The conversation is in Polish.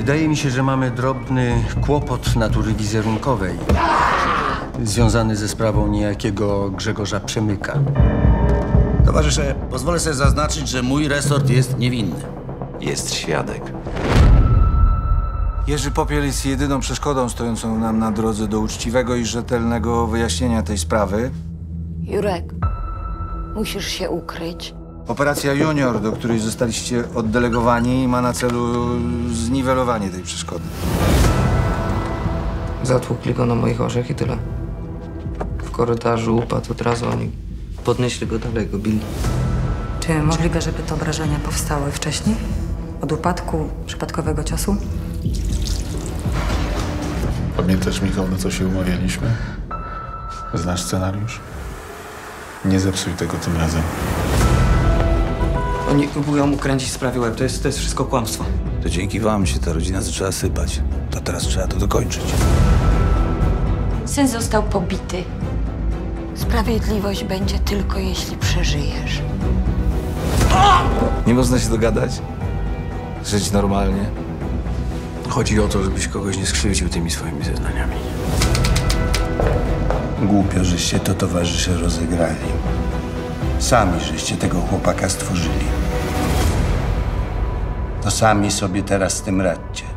Wydaje mi się, że mamy drobny kłopot natury wizerunkowej związany ze sprawą niejakiego Grzegorza Przemyka. Towarzysze, pozwolę sobie zaznaczyć, że mój resort jest niewinny. Jest świadek. Jerzy Popiel jest jedyną przeszkodą stojącą nam na drodze do uczciwego i rzetelnego wyjaśnienia tej sprawy. Jurek, musisz się ukryć. Operacja Junior, do której zostaliście oddelegowani, ma na celu zniwelowanie tej przeszkody. Zatłukli go na moich oczach i tyle. W korytarzu upadł od razu, oni podnieśli go dalej, go bili. Czy możliwe, żeby te obrażenia powstały wcześniej? Od upadku, przypadkowego ciosu? Pamiętasz, Michał, na co się umawialiśmy? Znasz scenariusz? Nie zepsuj tego tym razem. Oni próbują mu kręcić w sprawie łeb. To jest wszystko kłamstwo. To dzięki wam się ta rodzina zaczęła sypać. To teraz trzeba to dokończyć. Syn został pobity. Sprawiedliwość będzie tylko, jeśli przeżyjesz. Nie można się dogadać? Żyć normalnie? Chodzi o to, żebyś kogoś nie skrzywdził tymi swoimi zeznaniami. Głupio, żeście to, towarzysze, rozegrali. Sami żeście tego chłopaka stworzyli. To sami sobie teraz z tym radźcie.